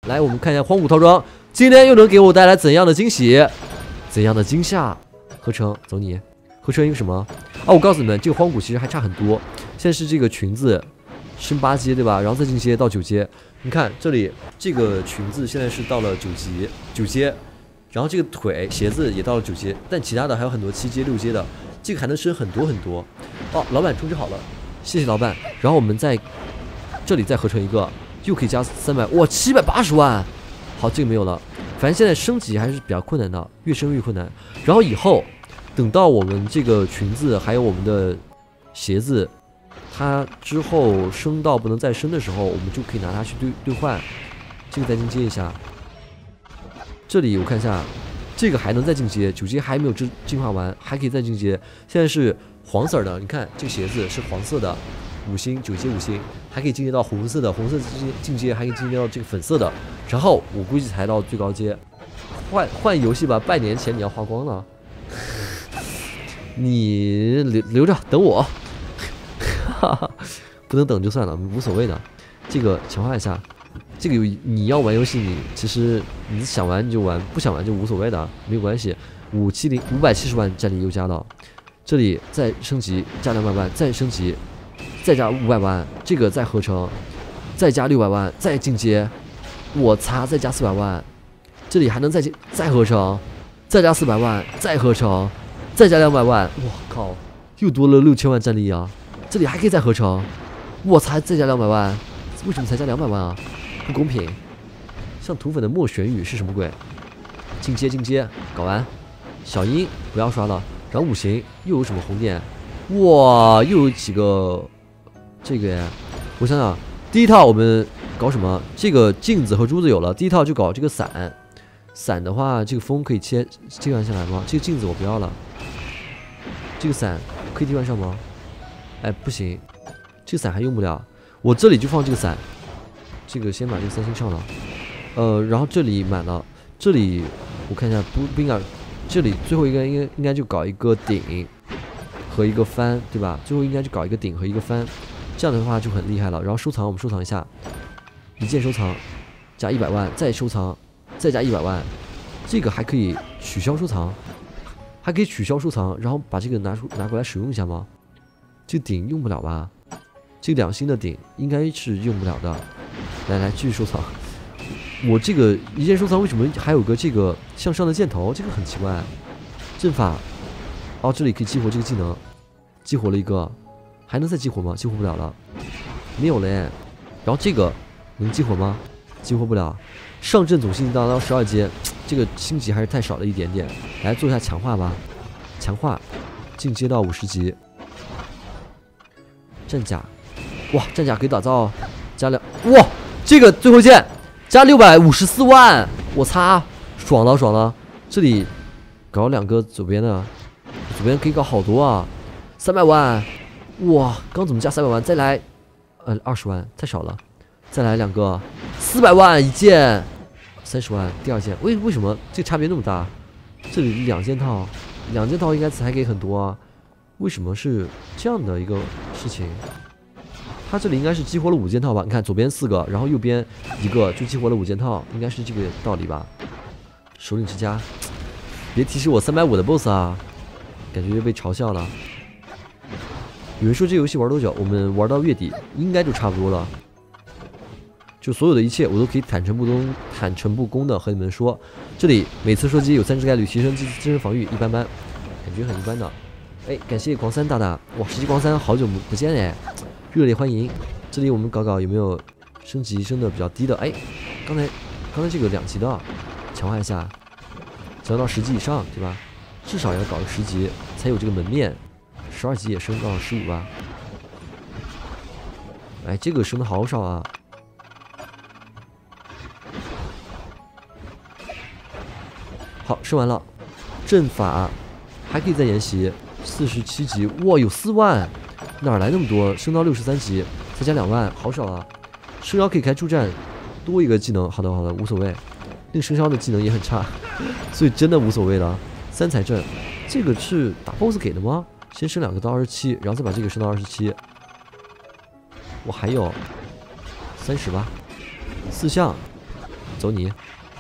来，我们看一下荒古套装，今天又能给我带来怎样的惊喜，怎样的惊吓？合成，走你。合成一个什么？啊，我告诉你们，这个荒古其实还差很多。现在是这个裙子升8阶，对吧？然后再进阶到9阶。你看这里，这个裙子现在是到了9阶，然后这个腿鞋子也到了9阶，但其他的还有很多7阶、6阶的，这个还能升很多很多。哦，老板充值好了，谢谢老板。然后我们在这里再合成一个。又可以加300，哇，780万！好，这个没有了。反正现在升级还是比较困难的，越升越困难。然后以后等到我们这个裙子还有我们的鞋子，它之后升到不能再升的时候，我们就可以拿它去兑换。这个再进阶一下。这里我看一下，这个还能再进阶，9阶还没有进化完，还可以再进阶。现在是黄色的，你看这个鞋子是黄色的。5星9阶5星，还可以进阶到红色的，红色进阶还可以进阶到这个粉色的，然后我估计才到最高阶。换游戏吧，半年前你要花光了，你留着等我，不能等就算了，无所谓的。这个强化一下，这个你要玩游戏，你其实你想玩就玩，不想玩就无所谓的，没有关系。570万战力又加到，这里再升级加200万，再升级。再加500万，这个再合成，再加600万，再进阶，我擦，再加400万，这里还能再合成，再加400万，再合成，再加200万，我靠，又多了6000万战力啊！这里还可以再合成，我操，再加200万，为什么才加200万啊？不公平！像土粉的莫玄羽是什么鬼？进阶，搞完，小樱不要刷了，然后5行又有什么红点？哇，又有几个。这个呀，我想想，第一套我们搞什么？这个镜子和珠子有了，第一套就搞这个伞的话，这个风可以切换下来吗？这个镜子我不要了，这个伞可以替换上吗？哎，不行，这个伞还用不了，我这里就放这个伞，这个先把这个3星上了，然后这里满了，这里我看一下不应该，这里最后一个应该就搞一个顶和一个帆，对吧？最后应该就搞一个顶和一个帆。这样的话就很厉害了。然后收藏，我们收藏一下，一键收藏，加100万，再收藏，再加100万。这个还可以取消收藏，然后把这个拿过来使用一下吗？这个顶用不了吧？这个2星的顶应该是用不了的。来，继续收藏。我这个一键收藏为什么还有个这个向上的箭头？这个很奇怪。阵法，哦，这里可以激活这个技能，激活了一个。还能再激活吗？激活不了了，没有了耶。然后这个能激活吗？激活不了。上阵总星级到12阶，这个星级还是太少了一点点。来做一下强化吧，强化进阶到50级。战甲，哇，战甲可以打造加2，哇，这个最后一件加654万，我擦，爽了。这里搞2个左边的，左边可以搞好多啊，300万。哇，刚怎么加300万？再来，20万太少了，再来2个，400万一件，30万第2件。为什么这差别那么大？这里2件套应该才给很多啊，为什么是这样的一个事情？它这里应该是激活了5件套吧？你看左边4个，然后右边1个，就激活了5件套，应该是这个道理吧？首领之家，别提示我350的 BOSS 啊，感觉又被嘲笑了。有人说这游戏玩多久？我们玩到月底应该就差不多了。就所有的一切我都可以坦诚不公的和你们说，这里每次射击有30%概率提升自身防御，一般般，感觉很一般的。哎，感谢狂三大大，哇，10级狂三好久不见哎，热烈欢迎。这里我们搞有没有升级升的比较低的？哎，刚才这个2级的强化一下，强到10级以上，对吧？至少要搞个10级才有这个门面。12级也升到了15吧。哎，这个升的好少啊。好，升完了。阵法还可以再研习，47级，哇，有4万，哪来那么多？升到63级，再加2万，好少啊。升妖可以开助战，多一个技能。好的，无所谓。那个升妖的技能也很差，所以真的无所谓了。3彩阵，这个是打 BOSS 给的吗？先升2个到27，然后再把这个升到27。我还有30吧，4项走你。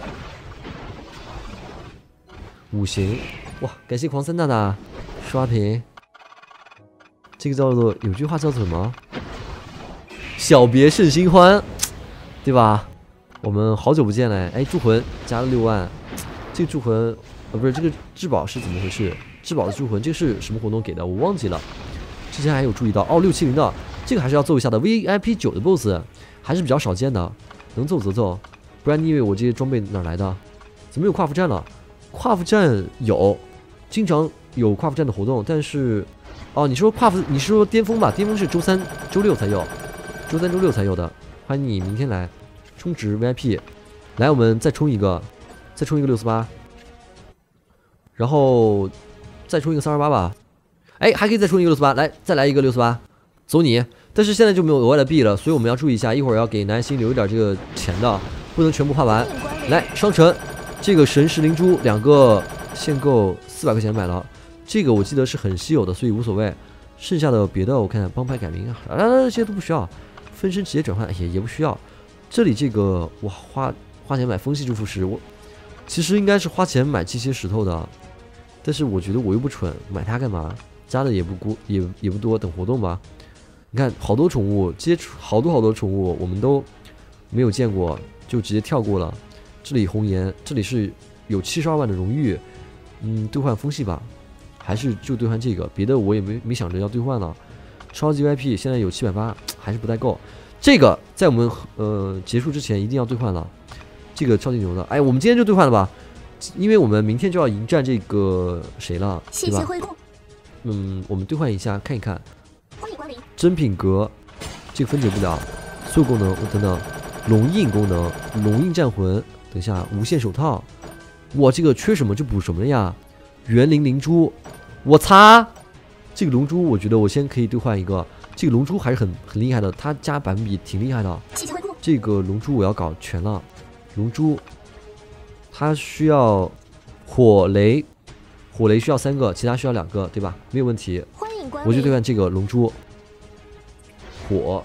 五行，哇，感谢狂三大大刷屏。这个叫做有句话叫做什么？小别胜新欢，对吧？我们好久不见了，哎，铸魂加了6万，这个铸魂，不是这个至宝是怎么回事？至宝的铸魂，这个是什么活动给的？我忘记了。之前还有注意到哦，670的这个还是要揍一下的 VIP 9的 BOSS， 还是比较少见的，能揍则揍，不然你以为我这些装备哪来的？怎么有跨服战了？跨服战有，经常有跨服战的活动，但是，哦，你说跨服，你是说巅峰吧？巅峰是周3、周6才有，周3、周6才有的。欢迎你明天来充值 VIP， 来，我们再充一个，再充一个648，然后再充一个328吧。哎，还可以再充一个648，来，再来一个648，走你！但是现在就没有额外的币了，所以我们要注意一下，一会儿要给南星留一点这个钱的，不能全部花完。来，商城。这个神石灵珠2个限购400块钱买了，这个我记得是很稀有的，所以无所谓。剩下的别的我看看，帮派改名啊，这些都不需要，分身直接转换也不需要。这里这个我花钱买风系祝福石，我其实应该是花钱买这些石头的，但是我觉得我又不蠢，买它干嘛？加的也不多，等活动吧。你看好多宠物，这些好多宠物我们都没有见过，就直接跳过了。这里红颜，这里是有72万的荣誉，兑换风系吧，还是就兑换这个，别的我也没想着要兑换了。超级 VIP 现在有780，还是不太够。这个在我们结束之前一定要兑换了，这个超级牛的。哎，我们今天就兑换了吧，因为我们明天就要迎战这个谁了，对吧？我们兑换一下看一看。欢迎光临。真品格，这个分解不了，所有功能等等，龙印功能，龙印战魂。等一下，无限手套，哇，这个缺什么就补什么呀？园林灵珠，我擦，这个龙珠我觉得我先可以兑换一个，这个龙珠还是很厉害的，它加百分比挺厉害的。这个龙珠我要搞全了，龙珠它需要火雷需要3个，其他需要2个，对吧？没有问题。我就兑换这个龙珠，火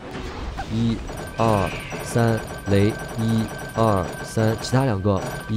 1、2、3，雷1、2、3，其他2个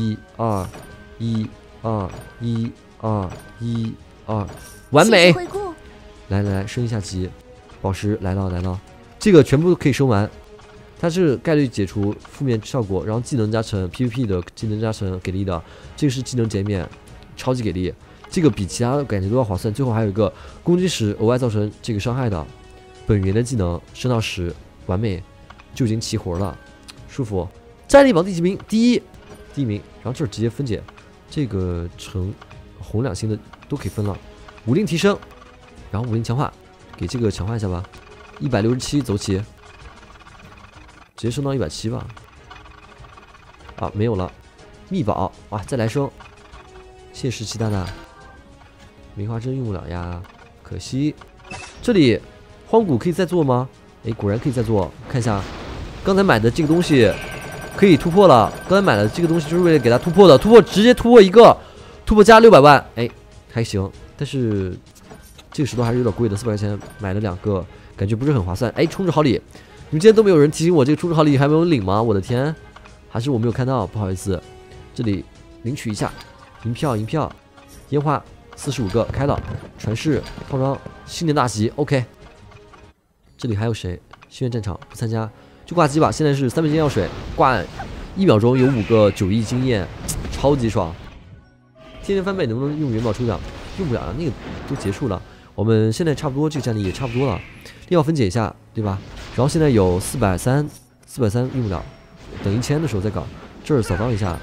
1、2、1、2、1、2、1、2，完美！来升一下级，宝石来了，这个全部都可以升完。它是概率解除负面效果，然后技能加成 PVP 的技能加成给力的，这个是技能减免，超级给力，这个比其他的感觉都要划算。最后还有一个攻击时额外造成这个伤害的本源的技能升到10，完美，就已经齐活了，舒服。战力榜第几名？第一名。然后这儿直接分解，这个橙红2星的都可以分了。武力提升，然后武力强化，给这个强化一下吧。167走起，直接升到170吧。啊，没有了。秘宝，哇，再来升。谢谢17大大。梅花针用不了呀，可惜。这里荒谷可以再做吗？哎，果然可以再做。看一下，刚才买的这个东西可以突破了。刚才买的这个东西就是为了给它突破的，直接突破一个，突破加600万，哎，还行。但是这个石头还是有点贵的，400块钱买了2个，感觉不是很划算。哎，充值好礼，你们今天都没有人提醒我这个充值好礼还没有领吗？我的天，还是我没有看到，不好意思。这里领取一下，银票，烟花45个开了，传世套装，新年大吉 ，OK。这里还有谁？心愿战场不参加就挂机吧。现在是3倍金药水，挂1秒钟有5个9亿经验，超级爽。天天翻倍能不能用元宝抽奖？用不了了，那个都结束了。我们现在差不多这个战力也差不多了，要分解一下，对吧？然后现在有430用不了，等1000的时候再搞。这儿扫荡一下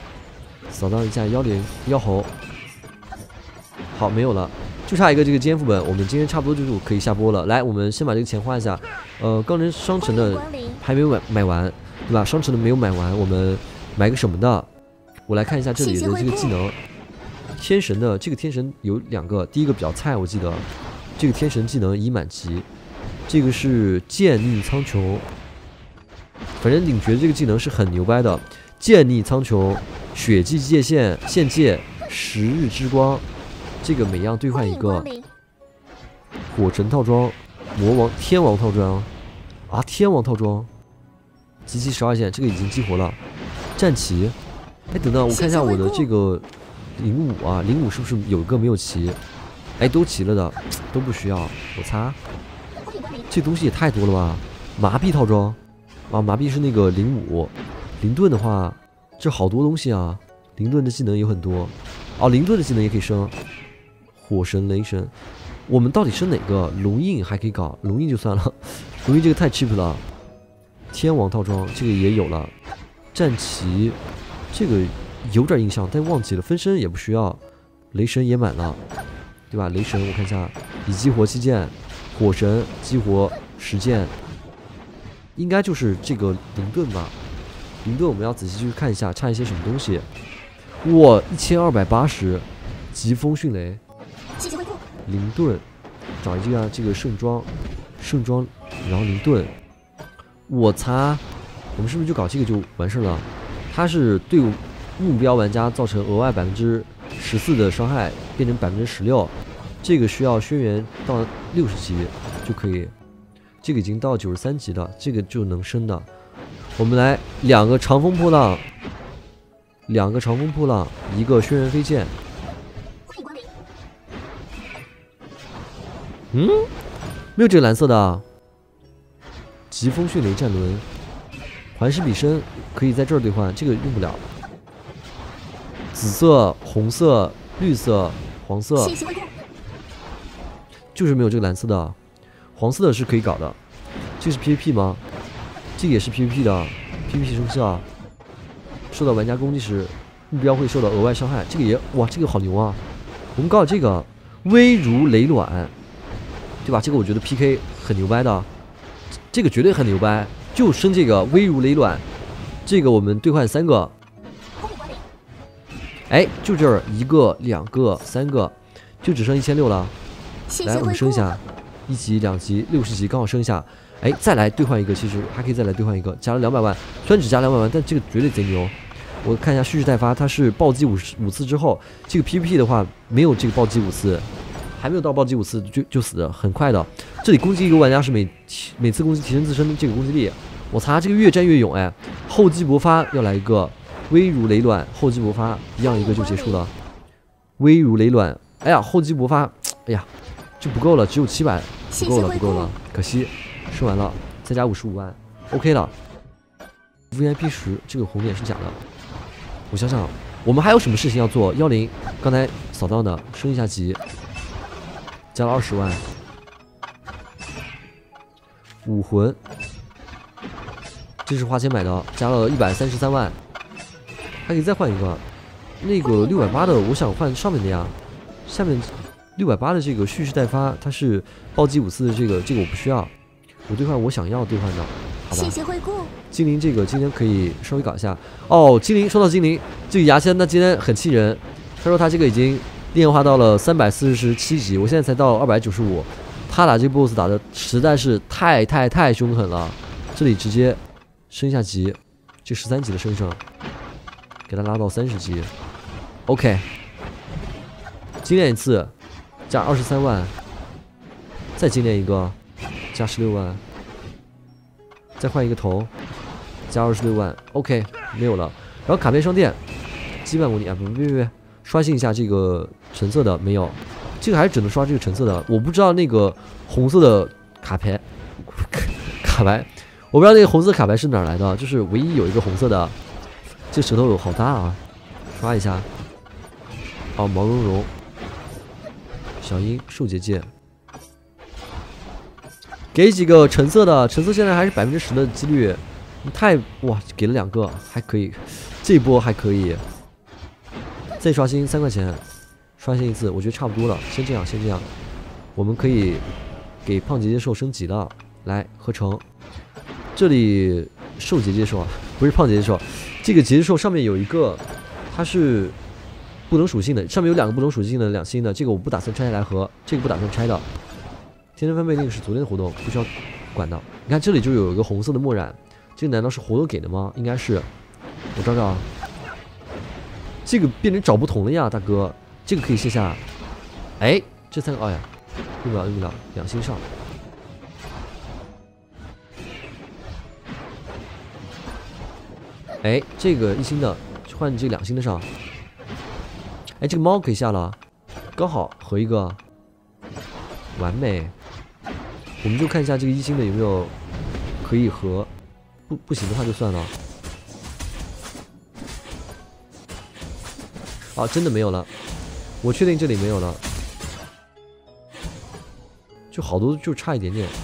10妖猴。好，没有了，就差一个这个肩负本。我们今天差不多就可以下播了。来，我们先把这个钱花一下。钢人商城的还没有买完，对吧？商城的没有买完，我们买个什么的？我来看一下这里的这个技能。天神的这个天神有2个，第一个比较菜，我记得这个天神技能已满级，这个是剑逆苍穹。反正领觉这个技能是很牛掰的，剑逆苍穹、血祭界限、限界、10日之光。这个每样兑换一个火神套装、魔王、天王套装啊，天王套装，集齐12件，这个已经激活了。 战旗。哎，等等，我看一下我的这个05啊，05是不是有一个没有齐？哎，都齐了的，都不需要。我擦，这东西也太多了吧！麻痹套装啊，麻痹是那个05，灵盾的话，这好多东西啊。灵盾的技能有很多哦，灵盾的技能也可以升。火神、雷神，我们到底升哪个？龙印还可以搞，龙印就算了，龙印这个太 cheap 了。天王套装这个也有了，战旗这个有点印象，但忘记了。分身也不需要，雷神也满了，对吧？雷神我看一下，以激活7件，火神激活10件，应该就是这个灵盾吧。灵盾我们要仔细去看一下，差一些什么东西。哇，1280，疾风迅雷，灵盾，找一个这个圣装，然后灵盾。我擦，我们是不是就搞这个就完事了？它是对目标玩家造成额外14%的伤害，变成16%。这个需要轩辕到60级就可以，这个已经到93级了，这个就能升的。我们来2个长风破浪，一个轩辕飞剑。没有这个蓝色的。疾风迅雷战轮，环视比身可以在这儿兑换，这个用不了。紫色、红色、绿色、黄色，就是没有这个蓝色的。黄色的是可以搞的。这是 PVP 吗？这个也是 PVP 的 ，PVP 生效，受到玩家攻击时，目标会受到额外伤害。这个也哇，这个好牛啊！我们搞这个微如雷卵，对吧？这个我觉得 PK 很牛掰的。这个绝对很牛掰，就升这个微如雷卵，这个我们兑换3个，哎，就这儿1个、2个、3个，就只剩1600了。来，我们升一下，1级、2级、60级刚好升一下，哎，再来兑换一个，其实还可以再来兑换一个，加了200万，虽然只加200万，但这个绝对贼牛。我看一下蓄势待发，它是暴击5次之后，这个 PVP 的话没有这个暴击5次。还没有到暴击5次就死的，很快的。这里攻击一个玩家是每次攻击提升自身的这个攻击力。我擦，这个越战越勇哎！厚积薄发要来一个微如雷卵，厚积薄发一样一个就结束了。微如雷卵，哎呀，厚积薄发，哎呀，就不够了，只有700，不够了，可惜，升完了，再加55万 ，OK 了。VIP 10这个红点是假的，我想想，我们还有什么事情要做？10刚才扫到的，升一下级。加了20万，武魂，这是花钱买的，加了133万，还可以再换一个，那个680的，我想换上面的呀，下面680的这个蓄势待发，它是暴击5次的这个我不需要，我兑换我想要兑换的，好吧？谢谢惠顾。精灵这个今天可以稍微搞一下哦，精灵说到精灵，这个牙签他今天很气人，他说他这个已经。炼化到了347级，我现在才到295，他打这个 BOSS 打的实在是太凶狠了。这里直接升一下级，这13级的升上，给他拉到30级。OK， 精炼一次，加23万，再精炼一个，加16万，再换一个头，加26万。OK， 没有了。然后卡片商店，羁绊模拟啊，别。刷新一下这个橙色的没有，这个还是只能刷这个橙色的。我不知道那个红色的卡牌，我不知道那个红色卡牌是哪儿来的，就是唯一有一个红色的。这舌头有好大啊！刷一下，哦，毛茸茸，小樱兽结界，给几个橙色的，橙色现在还是10%的几率，哇，给了2个，还可以，这波还可以。再刷新3块钱，刷新一次，我觉得差不多了。先这样，我们可以给胖结界兽升级了。来合成，这里兽结界兽啊，不是胖结界兽，这个结界兽上面有一个，它是不能属性的，上面有2个不能属性的2星的，这个我不打算拆下来合，这个不打算拆的。天天翻倍那个是昨天的活动，不需要管的。你看这里就有一个红色的墨染，这个难道是活动给的吗？应该是，我找找。这个变成找不同了呀，大哥，这个可以卸下。哎，这3个，哎呀，用不了，2星上。 哎，这个1星的换这个2星的上。哎，这个猫可以下了，刚好合一个，完美。我们就看一下这个1星的有没有可以合，不行的话就算了。啊，真的没有了，我确定这里没有了，就好多就差一点点。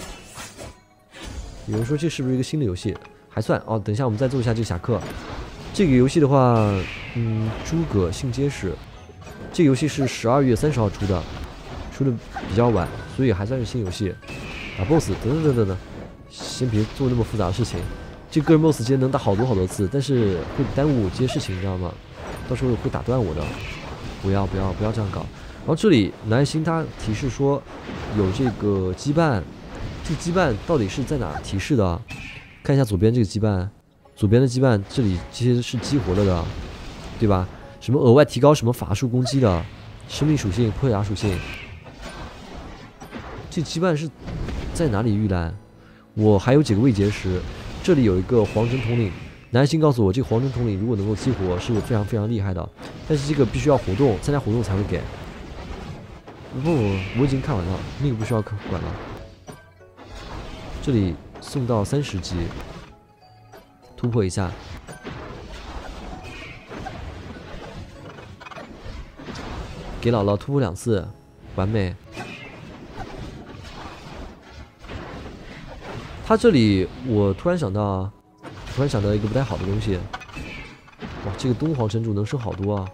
有人说这是不是一个新的游戏？还算哦。等一下我们再做一下这个侠客。这个游戏的话，诸葛姓结实。这个游戏是12月30号出的，出的比较晚，所以还算是新游戏。打 BOSS 等，先别做那么复杂的事情。这个人 BOSS 其实能打好多次，但是会耽误这些事情，你知道吗？到时候会打断我的。不要这样搞。然后这里南星他提示说有这个羁绊，这个羁绊到底是在哪提示的？看一下左边这个羁绊，左边的羁绊这里这些是激活了的，对吧？什么额外提高什么法术攻击的，生命属性、破甲属性，这羁绊是在哪里预览？我还有几个未结石，这里有一个皇城统领。南星告诉我，这个皇城统领如果能够激活是非常厉害的，但是这个必须要活动，参加活动才会给。不，我已经看完了，那个不需要管了。这里送到30级，突破一下。给姥姥突破2次，完美。他这里我突然想到一个不太好的东西。哇，这个东皇城主能升好多啊！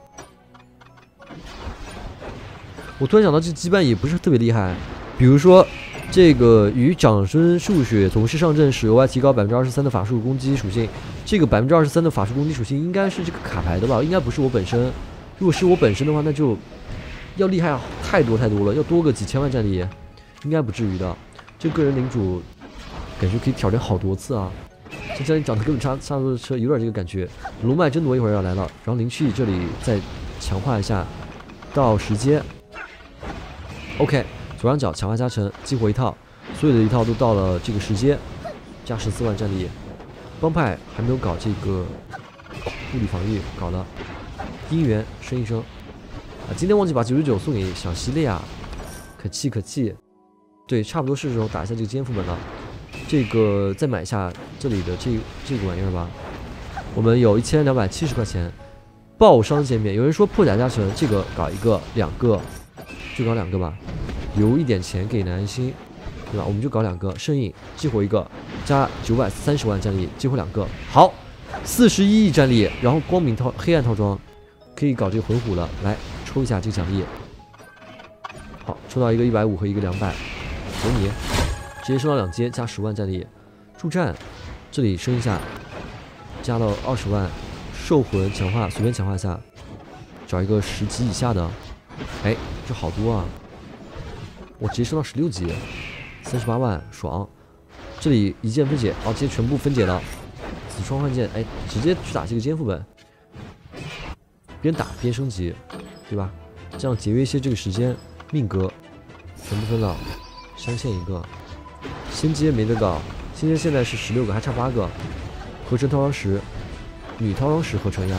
我突然想到这羁绊也不是特别厉害，比如说这个与长孙数血同时上阵时额外提高23%的法术攻击属性，这个23%的法术攻击属性应该是这个卡牌的吧？应该不是我本身。如果是我本身的话，那就要厉害太多了，要多个几千万战力，应该不至于的。这个人领主感觉可以挑战好多次啊！这战力长得根本差不多车，有点这个感觉。龙脉争夺一会儿要来了，然后灵气这里再强化一下，到10阶。OK， 左上角强化加成，激活一套，所有的一套都到了这个10阶，加14万战力。帮派还没有搞这个物理防御，搞了。姻缘升一升啊！今天忘记把99送给小西了呀，可气。对，差不多是时候打一下这个肩负本了。这个再买一下这里的这个玩意儿吧。我们有1270块钱，爆伤减免。有人说破甲加成，这个搞一个2个，就搞2个吧。留一点钱给南星，对吧？我们就搞2个。圣印激活一个，加930万战力，激活2个。好，41亿战力，然后光明黑暗套装。可以搞这个魂虎了，来抽一下这个奖励。好，抽到一个150和一个200，给你，直接升到2阶，加10万战力。助战，这里升一下，加到20万。兽魂强化，随便强化一下，找一个10级以下的。哎，这好多啊！我直接升到16级，38万，爽。这里一键分解，直接全部分解了。子双换剑，哎，直接去打这个肩负本。边打边升级，对吧？这样节约一些这个时间。命格全部分了，镶嵌一个。仙阶没得搞，仙阶现在是16个，还差8个。合成套装石，女套装石合成呀。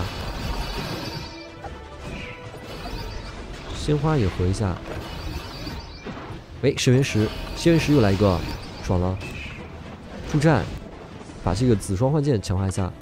鲜花也合一下。圣元石，仙元石又来一个，爽了。助战，把这个子双换剑强化一下。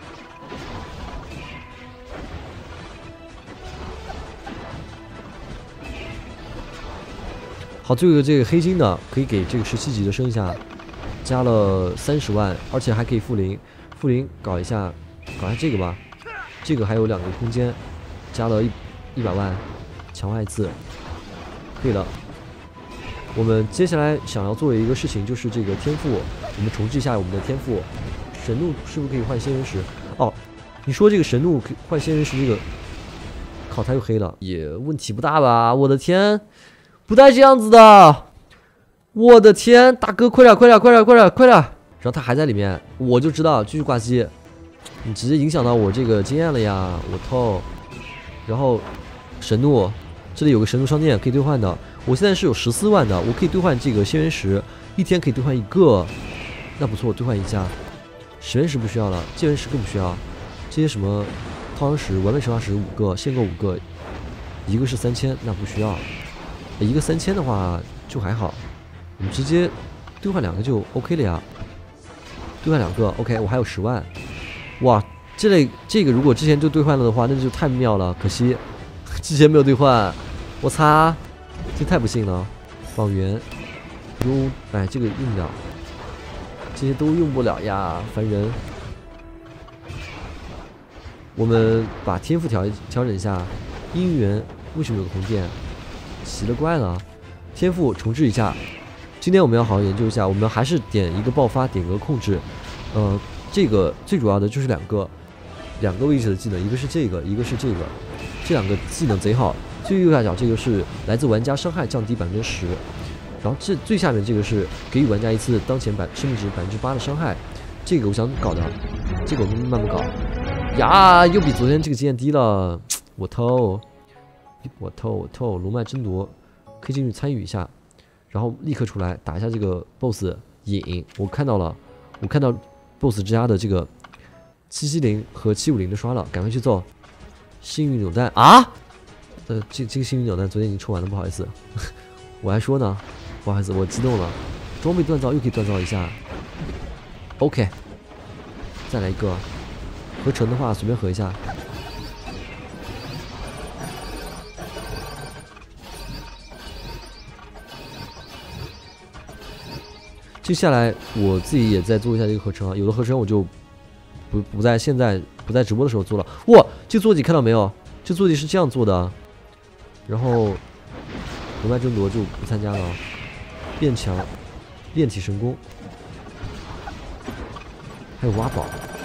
好，最后一个这个黑金的可以给这个17级的升一下，加了30万，而且还可以复灵，搞一下这个吧，这个还有2个空间，加了100万，强化一次，可以了。我们接下来想要做的一个事情就是这个天赋，我们重置一下我们的天赋。神怒是不是可以换仙人石？哦，你说这个神怒换仙人石，这个靠，他又黑了，也问题不大吧？我的天！不带这样子的，我的天，大哥，快点！然后他还在里面，我就知道继续挂机，你直接影响到我这个经验了呀，我透。然后神怒，这里有个神怒商店可以兑换的，我现在是有14万的，我可以兑换这个仙元石，一天可以兑换1个，那不错，兑换一下。 实验石不需要了，建源石更不需要。这些什么套装石、完美生化石5个，限购5个，一个是3000，那不需要。一个3000的话就还好，我们直接兑换2个就 OK 了呀。兑换2个 OK， 我还有10万。哇，这个如果之前就兑换了的话，那就太妙了。可惜之前没有兑换，我擦，这太不幸了。宝源，哟，哎，这个用不了，这些都用不了呀，烦人。我们把天赋调整一下，姻缘为什么有个红点？奇了怪了，天赋重置一下。今天我们要好好研究一下，我们还是点一个爆发，点个控制。这个最主要的就是两个位置的技能，一个是这个，一个是这个，这2个技能贼好。最右下角这个是来自玩家伤害降低10%，然后这最下面这个是给予玩家一次当前生命值8%的伤害。这个我想搞的，这个我们慢慢搞。呀，又比昨天这个经验低了，我偷，龙脉争夺，可以进去参与一下，然后立刻出来打一下这个 BOSS 影。我看到了，我看到 BOSS 之家的这个770和750的刷了，赶快去揍。幸运扭蛋啊！这个幸运扭蛋昨天已经抽完了，不好意思，我还说呢，不好意思，我激动了。装备锻造又可以锻造一下 ，OK， 再来一个。合成的话随便合一下。接下来我自己也在做一下这个合成啊，有的合成我就不在现在不在直播的时候做了。哇，这个坐骑看到没有？这坐骑是这样做的。然后龙脉争夺就不参加了。变强，炼体神功，还有挖宝。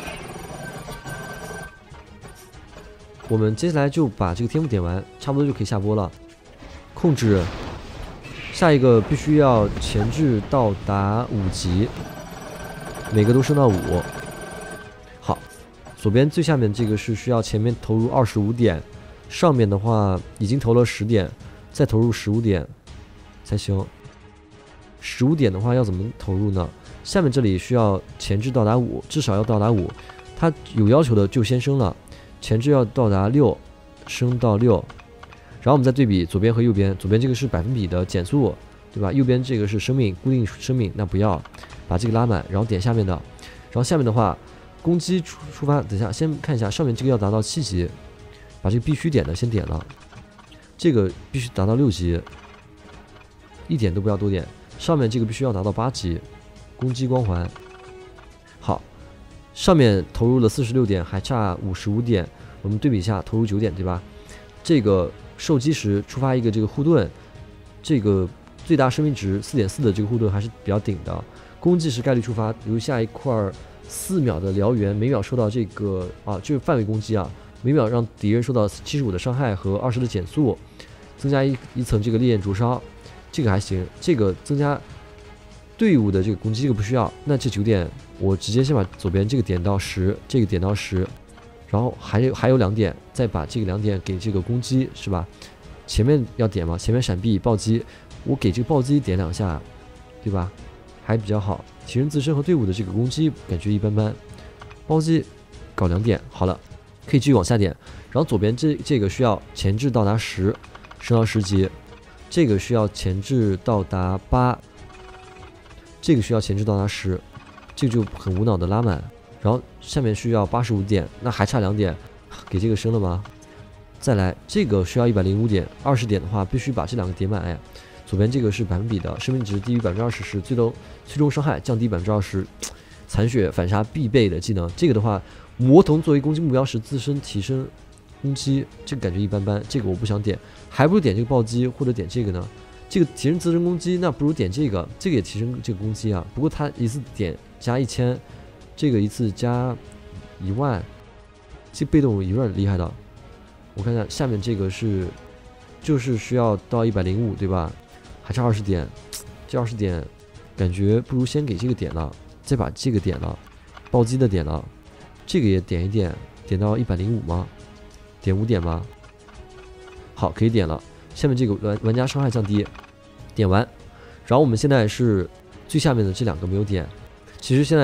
我们接下来就把这个天赋点完，差不多就可以下播了。控制，下一个必须要前置到达5级，每个都升到5。好，左边最下面这个是需要前面投入25点，上面的话已经投了10点，再投入15点才行。15点的话要怎么投入呢？下面这里需要前置到达5，至少要到达5，它有要求的就先升了。前置要到达6，升到6，然后我们再对比左边和右边，左边这个是100%的减速，对吧？右边这个是生命，固定生命，那不要，把这个拉满，然后点下面的，然后下面的话，攻击触发，等一下先看一下上面这个要达到7级，把这个必须点的先点了，这个必须达到6级，一点都不要多点，上面这个必须要达到8级，攻击光环，好。上面投入了46点，还差55点。我们对比一下，投入9点，对吧？这个受击时触发一个这个护盾，这个最大生命值4.4的这个护盾还是比较顶的。攻击时概率触发，留下一块4秒的燎原，每秒受到这个就是范围攻击啊，每秒让敌人受到75的伤害和20的减速，增加一层这个烈焰灼烧，这个还行。这个增加队伍的这个攻击，这个不需要。那这9点。我直接先把左边这个点到10，这个点到10，然后还有2点，再把这个2点给这个攻击，是吧？前面要点嘛，前面闪避暴击，我给这个暴击点2下，对吧？还比较好。提升自身和队伍的这个攻击感觉一般般，暴击搞2点，好了，可以继续往下点。然后左边这个需要前置到达10，升到10级，这个需要前置到达8，这个需要前置到达10。这个就很无脑的拉满，然后下面需要85点，那还差2点，给这个升了吗？再来，这个需要105点，20点的话必须把这2个点满。哎，左边这个是100%的，生命值低于20%时，最终伤害降低20%，残血反杀必备的技能。这个的话，魔童作为攻击目标时自身提升攻击，这个感觉一般般，这个我不想点，还不如点这个暴击或者点这个呢。这个提升自身攻击，那不如点这个也提升这个攻击啊。不过它一次点加1000，这个一次加10000，这被动有点厉害的。我看看下面这个就是需要到105，对吧？还差20点，这20点感觉不如先给这个点了，再把这个点了，暴击的点了，这个也点一点，点到105吗？点5点吗？好，可以点了。下面这个玩家伤害降低，点完，然后我们现在是最下面的这2个没有点。其实现在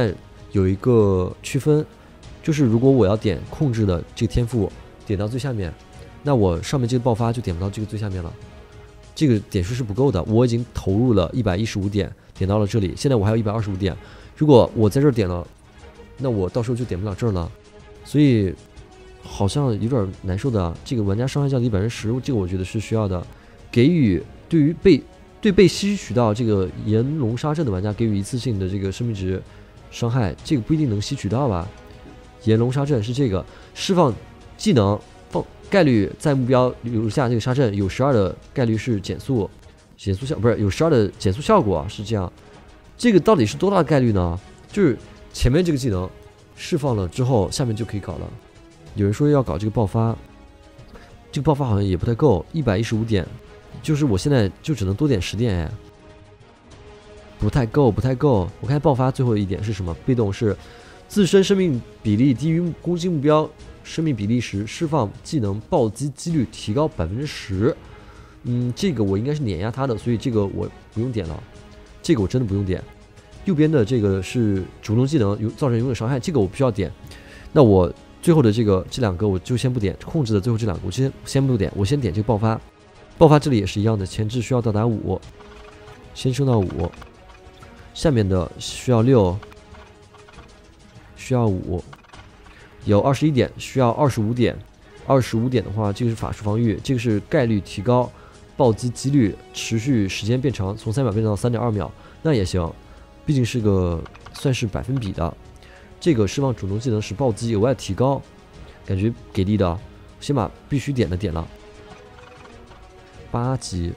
有一个区分，就是如果我要点控制的这个天赋点到最下面，那我上面这个爆发就点不到这个最下面了，这个点数是不够的。我已经投入了115点，点到了这里，现在我还有125点，如果我在这儿点了，那我到时候就点不了这儿了，所以好像有点难受的。这个玩家伤害降低10%，这个我觉得是需要的。给予对于被吸取到这个炎龙沙阵的玩家给予一次性的这个生命值伤害，这个不一定能吸取到吧？炎龙沙阵是这个释放技能放概率在目标留下这个沙阵有12的概率是减速效不是有12的减速效果是这样。这个到底是多大的概率呢？就是前面这个技能释放了之后，下面就可以搞了。有人说要搞这个爆发，这个爆发好像也不太够，115点，就是我现在就只能多点10点哎，不太够。我看爆发最后一点是什么？被动是自身生命比例低于攻击目标生命比例时，释放技能暴击几率提高10%。这个我应该是碾压他的，所以这个我不用点了，这个我真的不用点。右边的这个是主动技能造成永久伤害，这个我不需要点。那我最后的这两个我就先不点，控制的最后这两个我先不点，我先点这个爆发。爆发这里也是一样的，前置需要到达5，先升到5，下面的需要6，需要5，有21点，需要25点。25点的话，这个是法术防御，这个是概率提高，暴击几率持续时间变长，从3秒变到3.2秒，那也行，毕竟是个算是百分比的。这个释放主动技能使暴击额外提高，感觉给力的，先把必须点的点了。8级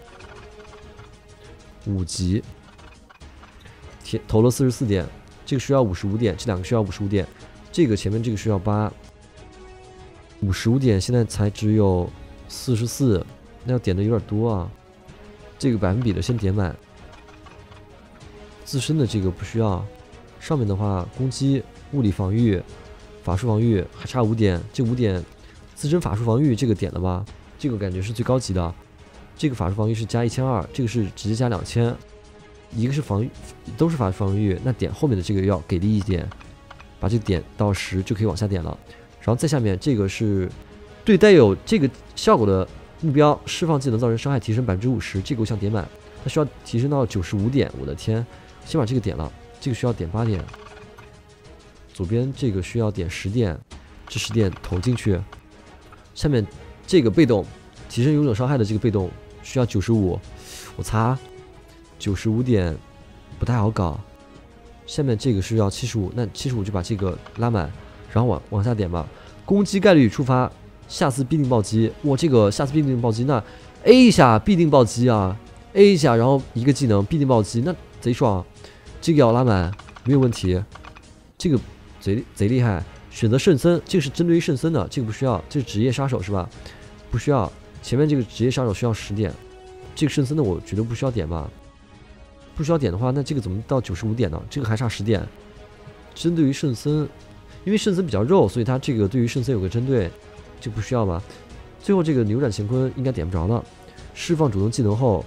5级投了44点，这个需要55点，这两个需要55点，这个前面这个需要8，55点现在才只有44，那要点的有点多啊。这个百分比的先点满，自身的这个不需要。上面的话，攻击、物理防御、法术防御还差5点，这5点自身法术防御这个点了吧？这个感觉是最高级的。这个法术防御是加1200，这个是直接加2000，一个是防御，都是法术防御，那点后面的这个要给力一点，把这个点到10就可以往下点了。然后再下面这个是对带有这个效果的目标释放技能造成伤害提升50%，这个我想点满，它需要提升到95点，我的天，先把这个点了，这个需要点8点，左边这个需要点10点，这10点投进去，下面这个被动提升永久伤害的这个被动需要95，我擦，95点不太好搞，下面这个是要75，那75就把这个拉满，然后往下点吧。攻击概率触发，下次必定暴击。哇，这个下次必定暴击，那 A 一下必定暴击啊 ，A 一下，然后一个技能必定暴击，那贼爽。这个要拉满没有问题，这个贼厉害。选择圣僧，这个是针对于圣僧的，这个不需要，这是职业杀手是吧？不需要。前面这个职业杀手需要10点，这个圣僧的我觉得不需要点吧？不需要点的话，那这个怎么到95点呢？这个还差10点。针对于圣僧。因为圣僧比较肉，所以他这个对于圣僧有个针对，这个不需要吧？最后这个扭转乾坤应该点不着了。释放主动技能后，%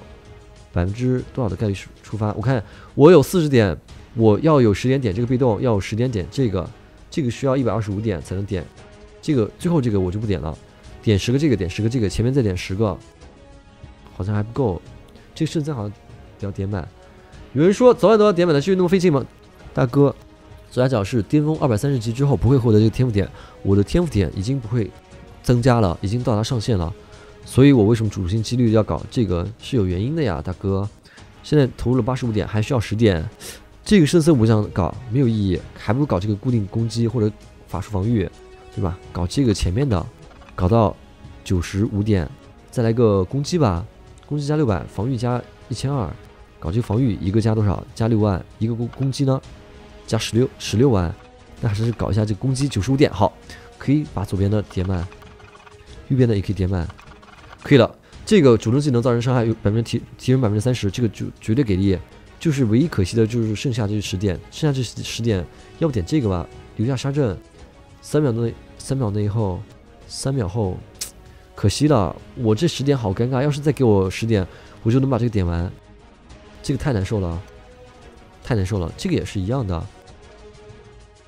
多少的概率触发？我看我有40点，我要有10点点这个被动，要有10点点这个需要125点才能点。这个最后这个我就不点了，点10个这个，点10个这个，前面再点10个，好像还不够。这个圣僧好像要点满。有人说早晚都要点满的，至于那么费劲吗？大哥。左下角是巅峰230级之后不会获得这个天赋点，我的天赋点已经不会增加了，已经到达上限了，所以我为什么主星几率要搞这个是有原因的呀，大哥。现在投入了85点，还需要10点，这个圣僧我想搞没有意义，还不如搞这个固定攻击或者法术防御，对吧？搞这个前面的，搞到95点，再来个攻击吧，攻击加600，防御加1200，搞这个防御一个加多少？加6万，一个攻击呢？加16万，那还是搞一下这个攻击95点，好，可以把左边的点满，右边的也可以点满，可以了。这个主动技能造成伤害有提升30%，这个就绝对给力。就是唯一可惜的就是剩下这10点，剩下这10点，要不点这个吧，留下杀阵，3秒内后，3秒后，可惜了，我这10点好尴尬，要是再给我10点，我就能把这个点完，这个太难受了。太难受了，这个也是一样的。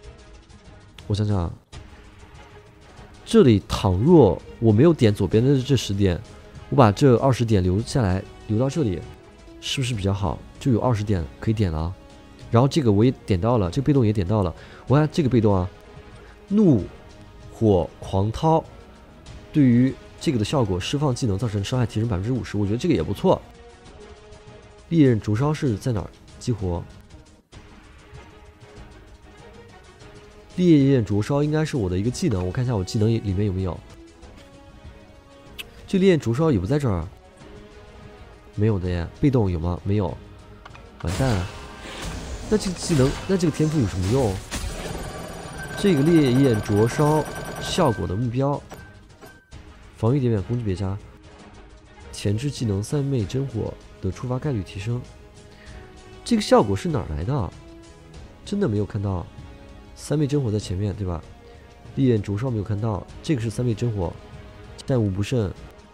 我想想，这里倘若我没有点左边的这10点，我把这20点留下来，留到这里，是不是比较好？就有20点可以点了。然后这个我也点到了，这个被动也点到了。我看这个被动啊，怒火狂涛，对于这个的效果，释放技能造成伤害提升50%，我觉得这个也不错。利刃灼烧是在哪儿激活？烈焰灼烧应该是我的一个技能，我看一下我技能里面有没有。这烈焰灼烧也不在这儿，没有的耶。被动有吗？没有，完蛋。那这个技能，那这个天赋有什么用？这个烈焰灼烧效果的目标，防御点免，攻击别加，前置技能三昧真火的触发概率提升。这个效果是哪儿来的？真的没有看到。三昧真火在前面，对吧？烈焰灼烧没有看到，这个是三昧真火，战无不胜。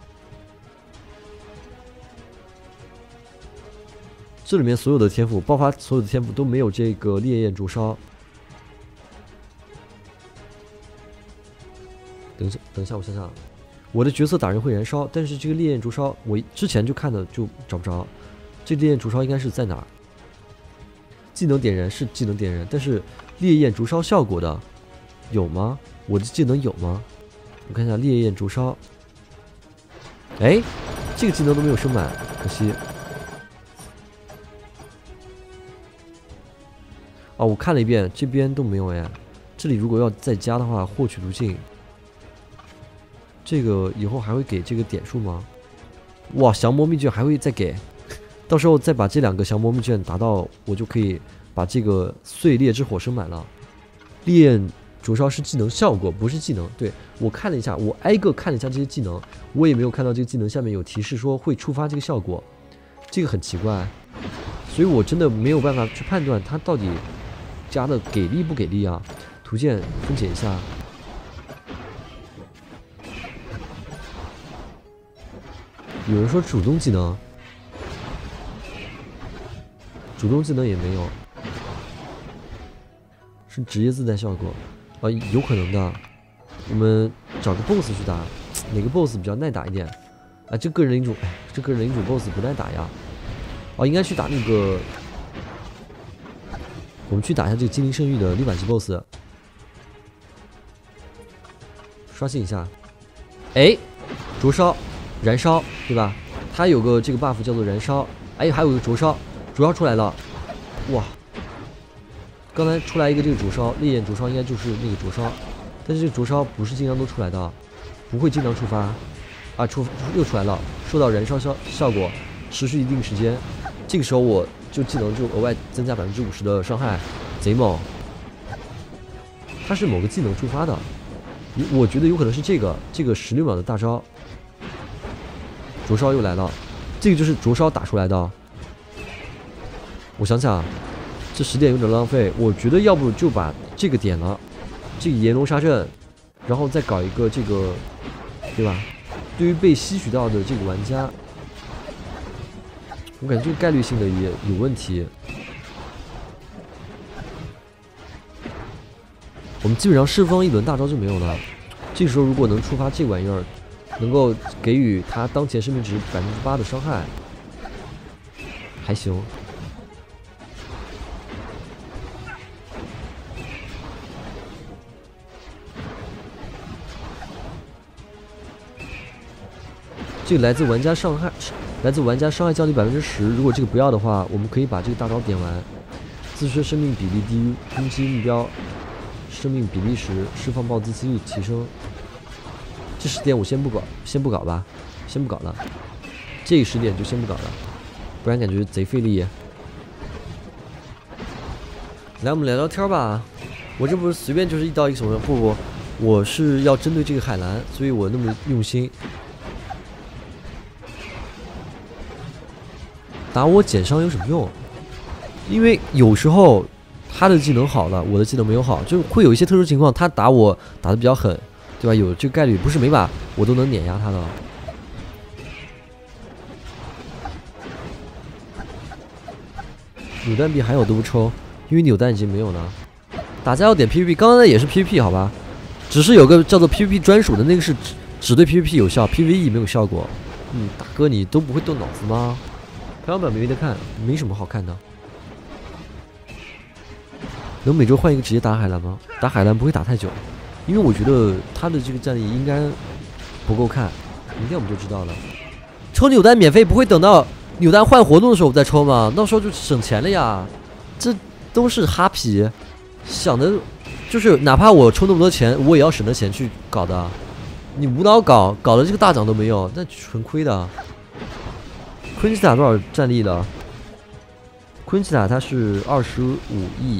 这里面所有的天赋爆发，所有的天赋都没有这个烈焰灼烧。等一下，我想想，我的角色打人会燃烧，但是这个烈焰灼烧我之前就看的就找不着。这烈焰灼烧应该是在哪儿？技能点燃是技能点燃，但是烈焰灼烧效果的有吗？我的技能有吗？我看一下烈焰灼烧。哎，这个技能都没有升满，可惜。哦，我看了一遍，这边都没有哎。这里如果要再加的话，获取途径，这个以后还会给这个点数吗？哇，降魔秘卷还会再给，到时候再把这2个降魔秘卷达到，我就可以把这个碎裂之火升满了。烈焰灼烧是技能效果，不是技能。对，我看了一下，我挨个看了一下这些技能，我也没有看到这个技能下面有提示说会触发这个效果，这个很奇怪，所以我真的没有办法去判断它到底加的给力不给力啊。图鉴分解一下，有人说主动技能，主动技能也没有，是职业自带效果啊，有可能的。我们找个 BOSS 去打，哪个 BOSS 比较耐打一点？啊，这个人领主，哎，这个人领主 BOSS 不耐打呀。哦，应该去打那个，我们去打一下这个精灵圣域的600级 BOSS， 刷新一下。哎，灼烧、燃烧，对吧？它有个这个 buff 叫做燃烧，哎，还有一个灼烧，灼烧出来了，哇！刚才出来一个这个灼烧，烈焰灼烧应该就是那个灼烧，但是这个灼烧不是经常都出来的，不会经常触发，啊，又出来了，受到燃烧效果，持续一定时间，这个时候我就技能就额外增加50%的伤害，贼猛。它是某个技能触发的，我觉得有可能是这个16秒的大招，灼烧又来了，这个就是灼烧打出来的。我想想，这10点有点浪费，我觉得要不就把这个点了，这个炎龙沙阵，然后再搞一个这个，对吧？对于被吸取到的这个玩家，我感觉这个概率性的也有问题。我们基本上释放一轮大招就没有了，这个时候如果能触发这玩意儿，能够给予他当前生命值8%的伤害，还行。这个来自玩家伤害降低10%，如果这个不要的话，我们可以把这个大招点完。自身生命比例低于攻击目标生命比例时，释放暴击几率提升。这10点我先不搞吧，先不搞了。这10点就先不搞了，不然感觉贼费力。来，我们聊聊天吧。我这不是随便就是一刀一个手上，不，我是要针对这个海蓝，所以我那么用心。打我减伤有什么用？因为有时候他的技能好了，我的技能没有好，就会有一些特殊情况，他打我打得比较狠，对吧？有这个概率，不是每把我都能碾压他的。扭蛋币还有都不抽，因为扭蛋已经没有了。 打架要点 PVP， 刚刚那也是 PVP 好吧？只是有个叫做 PVP 专属的那个是只对 PVP 有效 ，PVE 没有效果。大哥你都不会动脑子吗？排行榜没得看，没什么好看的。能每周换一个职业打海蓝吗？打海蓝不会打太久，因为我觉得他的这个战力应该不够看。明天我们就知道了。抽扭蛋免费不会等到扭蛋换活动的时候再抽吗？到时候就省钱了呀。这都是哈皮想的，就是哪怕我抽那么多钱，我也要省着钱去搞的。你无脑搞的这个大奖都没有，那纯亏的。昆奇塔多少战力的？昆奇塔他是25亿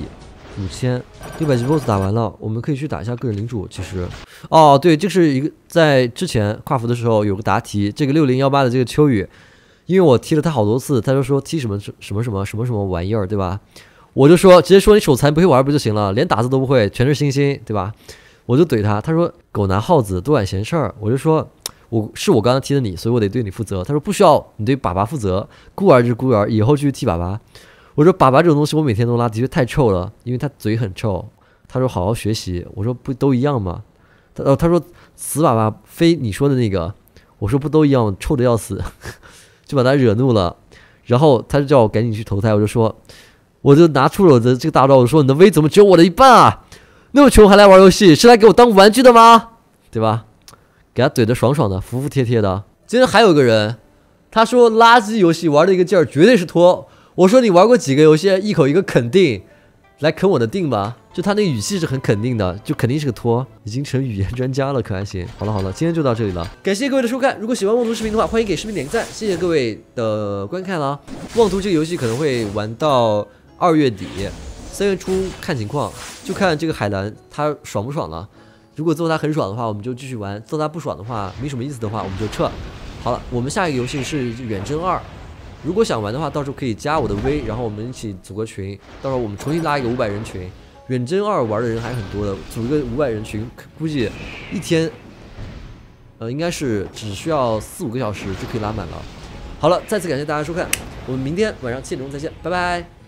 5,600级 BOSS 打完了，我们可以去打一下个人领主。其实，哦对，这是一个在之前跨服的时候有个答题，这个6018的这个秋雨，因为我踢了他好多次，他就说踢什么玩意儿，对吧？我就说直接说你手残不会玩不就行了，连打字都不会，全是星星，对吧？我就怼他，他说狗拿耗子多管闲事儿，我就说我刚刚踢的你，所以我得对你负责。他说不需要你对粑粑负责，孤儿就是孤儿，以后继续踢粑粑。我说粑粑这种东西我每天都拉，的确太臭了，因为他嘴很臭。他说好好学习，我说不都一样吗？他说死粑粑非你说的那个，我说不都一样，臭的要死，就把他惹怒了。然后他就叫我赶紧去投胎，我就拿出了我的这个大招，我说你的威怎么只有我的一半啊？那么穷还来玩游戏，是来给我当玩具的吗？对吧？给他怼得爽爽的，服服帖帖的。今天还有个人，他说垃圾游戏玩的一个劲儿绝对是拖。我说你玩过几个游戏，一口一个肯定，来啃我的定吧。就他那个语气是很肯定的，就肯定是个拖，已经成语言专家了，可还行。好了，今天就到这里了，感谢各位的收看。如果喜欢妄图视频的话，欢迎给视频点个赞，谢谢各位的观看了。妄图这个游戏可能会玩到2月底，3月初看情况，就看这个海蓝他爽不爽了。如果做他很爽的话，我们就继续玩；做他不爽的话，没什么意思的话，我们就撤。好了，我们下一个游戏是远征2。如果想玩的话，到时候可以加我的微，然后我们一起组个群，到时候我们重新拉一个500人群。远征2玩的人还很多的，组一个500人群，估计一天，应该是只需要4-5个小时就可以拉满了。好了，再次感谢大家收看，我们明天晚上7点钟再见，拜拜。